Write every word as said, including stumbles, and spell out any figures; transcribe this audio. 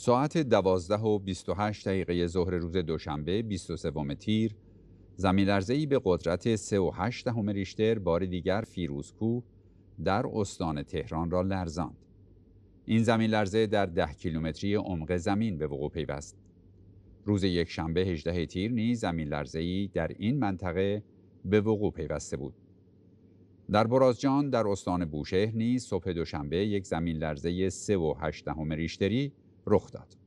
ساعت دوازده و بیست و هشت دقیقه ظهر روز دوشنبه بیست و سوم تیر، زمین‌لرزه‌ای به قدرت سه و هشت دهم ریشتر بار دیگر فیروزکوه در استان تهران را لرزاند. این زمین‌لرزه در ده کیلومتری عمق زمین به وقوع پیوست. روز یکشنبه هجدهم تیر نیز زمین‌لرزه‌ای در این منطقه به وقوع پیوسته بود. در برازجان در استان بوشهر نیز صبح دوشنبه یک زمین‌لرزه سه و هشت دهم ریشتری رخ داد.